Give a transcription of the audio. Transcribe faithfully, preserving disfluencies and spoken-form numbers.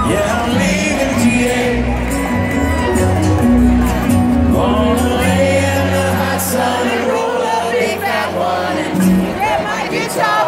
Yeah, I'm leaving T A. Gonna lay in the hot sun and roll a big fat one and get my guitar.